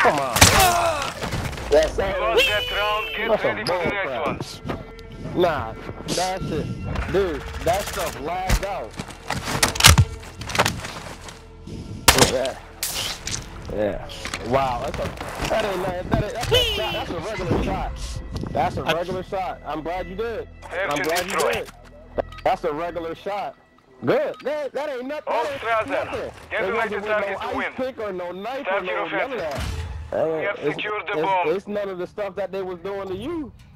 Come on, man. That's You lost that round, get ready for the next one. Nah, that shit, dude, that stuff lagged out. Yeah. Yeah. Wow, that ain't nothing. That's a regular shot. That's a regular shot. I'm glad you did. I'm glad you did. That's a regular shot. Good. That ain't nothing. All Strasser, get ready to target to win. Pick or no knife Start or your no none of offensive. that. We have secured the bomb. It's none of the stuff that they was doing to you.